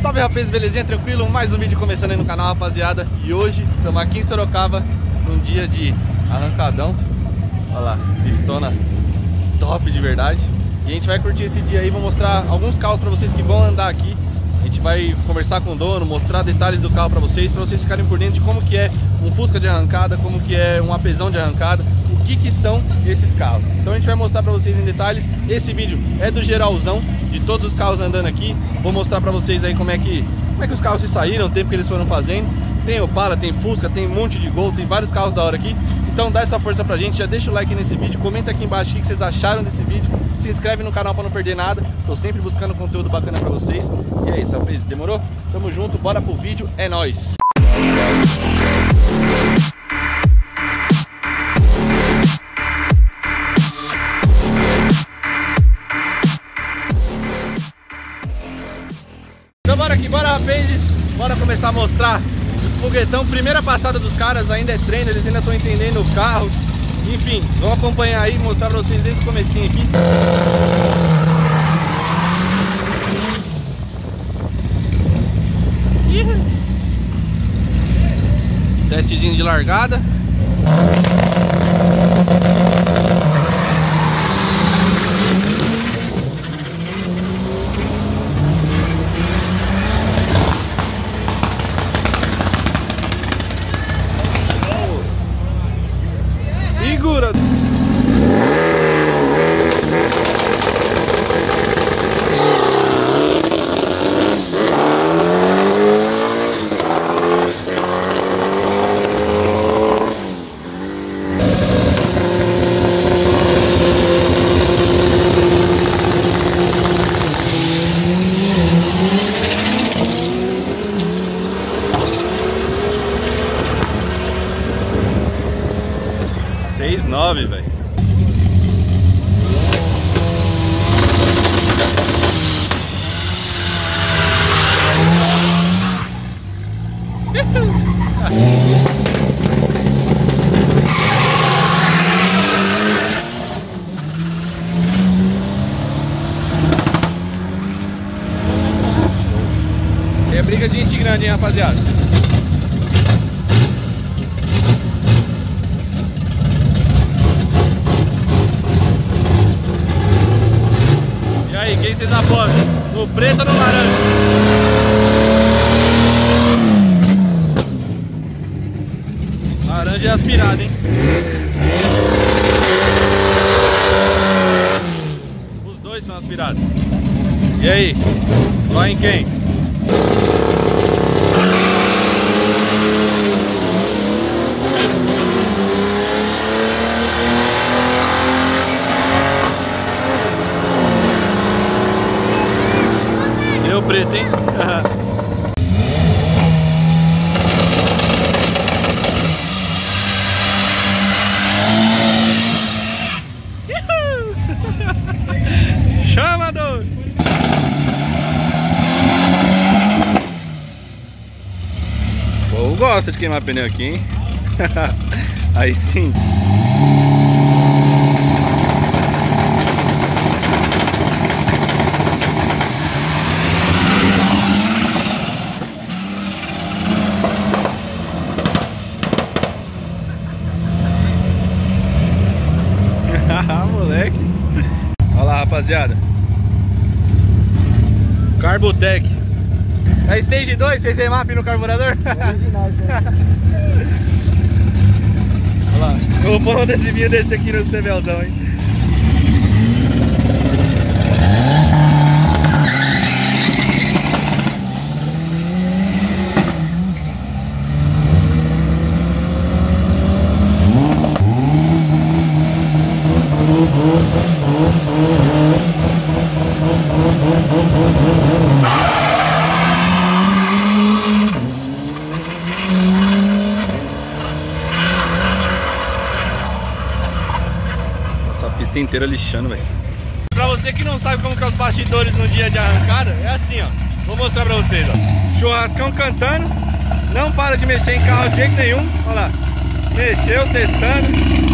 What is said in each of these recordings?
Salve rapazes, belezinha? Tranquilo? Mais um vídeo começando aí no canal, rapaziada. E hoje estamos aqui em Sorocaba num dia de arrancadão. Olha lá, pistona top de verdade. E a gente vai curtir esse dia aí, vou mostrar alguns carros pra vocês que vão andar aqui. A gente vai conversar com o dono, mostrar detalhes do carro pra vocês ficarem por dentro de como que é um Fusca de arrancada, como que é um apesão de arrancada, o que são esses carros. Então a gente vai mostrar pra vocês em detalhes. Esse vídeo é do geralzão, de todos os carros andando aqui. Vou mostrar pra vocês aí como é que os carros se saíram, o tempo que eles foram fazendo. Tem Opala, tem Fusca, tem um monte de Gol, tem vários carros da hora aqui. Então dá essa força pra gente, já deixa o like nesse vídeo, comenta aqui embaixo o que vocês acharam desse vídeo. Se inscreve no canal pra não perder nada. Tô sempre buscando conteúdo bacana pra vocês. E é isso, rapaz, demorou? Tamo junto, bora pro vídeo, é nóis! Então bora aqui, bora rapazes, bora começar a mostrar os foguetão. Primeira passada dos caras, ainda é treino, eles ainda estão entendendo o carro. Enfim, vamos acompanhar aí, mostrar pra vocês desde o comecinho aqui. Testezinho de largada. Segura! Nove, velho. É briga de gente grande, hein, rapaziada? Quem vocês apostam? No preto ou no laranja? Laranja é aspirado, hein? Os dois são aspirados. E aí? Vai em quem? Preto, hein? Chama, doido! O povo gosta de queimar pneu aqui, hein? Aí sim. Moleque. Olha lá, rapaziada. Carbotec. É Stage 2, fez remap no carburador? Olha lá. Eu vou pôr um adesivinho desse aqui no CVLzão, hein? Essa pista inteira lixando, velho. Pra você que não sabe como que é os bastidores no dia de arrancada, é assim, ó. Vou mostrar pra vocês, ó. Churrascão cantando, não para de mexer em carro de jeito nenhum. Olha lá. Mexeu, testando.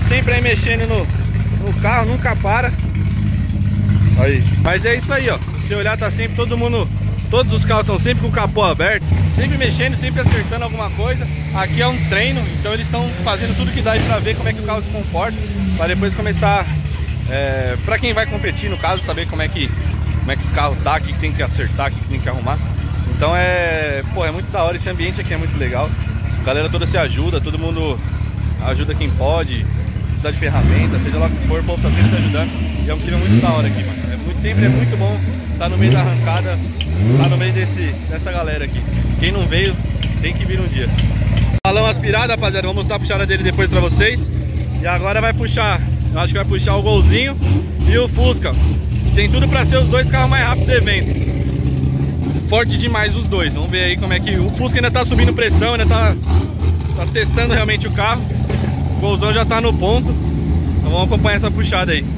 sempre aí mexendo no carro, nunca para. Aí. Mas é isso aí, ó. Se você olhar, tá sempre todo mundo, todos os carros estão sempre com o capô aberto, sempre mexendo, sempre acertando alguma coisa. Aqui é um treino, então eles estão fazendo tudo que dá aí pra ver como é que o carro se comporta, pra depois começar, pra quem vai competir no caso, saber como é que o carro tá, o que tem que acertar, o que tem que arrumar. Então é muito da hora, esse ambiente aqui é muito legal. A galera toda se ajuda, todo mundo ajuda quem pode, precisa de ferramenta, seja lá o que for, o povo tá sempre se ajudando. E é um clima muito da hora aqui, mano. Sempre é muito bom estar no meio da arrancada, estar no meio dessa galera aqui. Quem não veio, tem que vir um dia. Balão aspirado, rapaziada, vou mostrar a puxada dele depois pra vocês. E agora vai puxar, eu acho que vai puxar o Golzinho e o Fusca. Tem tudo pra ser os dois carros mais rápidos do evento. Forte demais os dois, vamos ver aí como é que... O Fusca ainda tá subindo pressão, ainda tá testando realmente o carro. O Golzão já tá no ponto. Então vamos acompanhar essa puxada aí.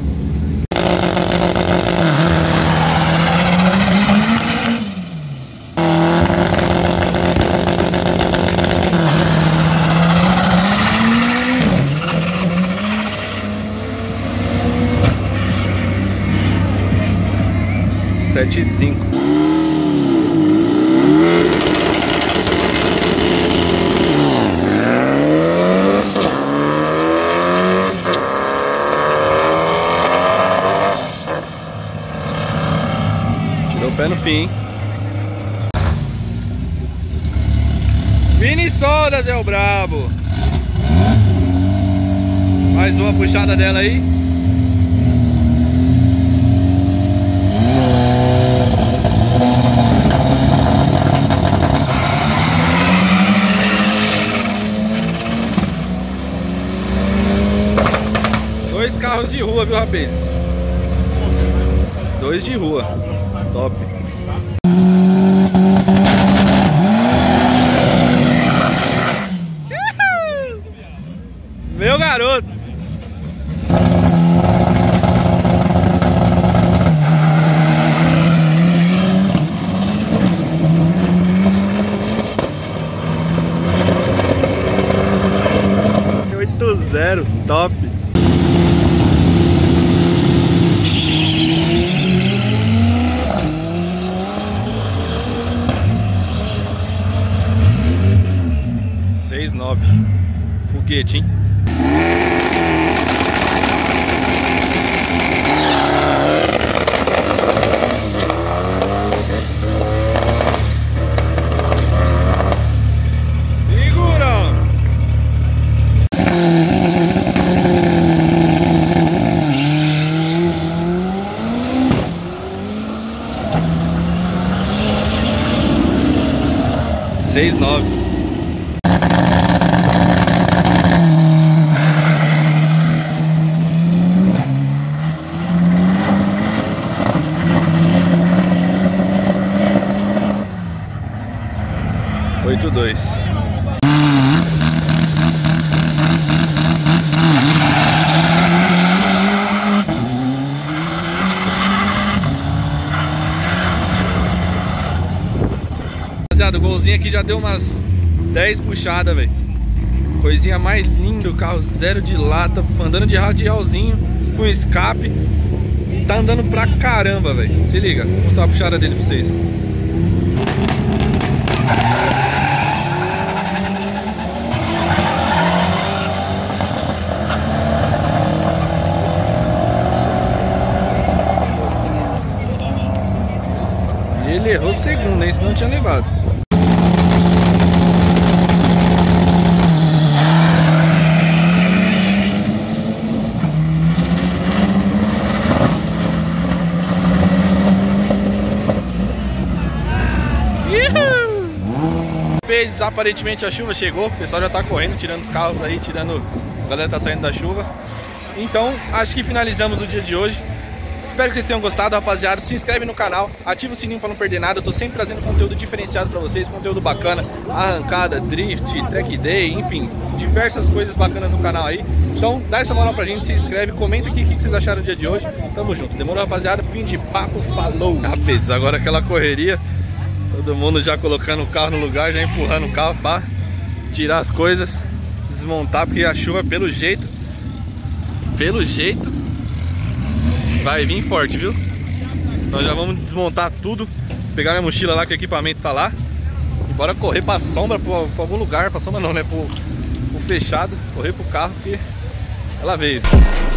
Sete e 5. Tirou o pé no fim, hein? Vini Soldas é o brabo. Mais uma puxada dela aí. Dois carros de rua, viu, rapazes? Dois de rua. Top. Meu garoto. Top. Seis, 9. Foguete, hein? Seis, 9. Oito, 2. O Golzinho aqui já deu umas 10 puxadas, velho. Coisinha mais linda, o carro zero de lata, andando de radialzinho, com escape. Tá andando pra caramba, velho. Se liga, vou mostrar a puxada dele pra vocês. E ele errou o segundo, hein? Senão tinha levado. Aparentemente a chuva chegou, o pessoal já tá correndo, tirando os carros aí, a galera tá saindo da chuva. Então, acho que finalizamos o dia de hoje. Espero que vocês tenham gostado, rapaziada. Se inscreve no canal, ativa o sininho pra não perder nada. Eu tô sempre trazendo conteúdo diferenciado pra vocês, conteúdo bacana, arrancada, drift, track day, enfim, diversas coisas bacanas no canal aí. Então, dá essa moral pra gente, se inscreve, comenta aqui o que vocês acharam do dia de hoje. Tamo junto, demorou, rapaziada? Fim de papo, falou! Rapaz, agora aquela correria. Todo mundo já colocando o carro no lugar, já empurrando o carro para tirar as coisas, desmontar, porque a chuva, pelo jeito, pelo jeito vai vir forte, viu? Nós já vamos desmontar tudo, pegar minha mochila lá que o equipamento tá lá e bora correr pra sombra, pra algum lugar, pra sombra não, né? Pro fechado, correr pro carro porque ela veio.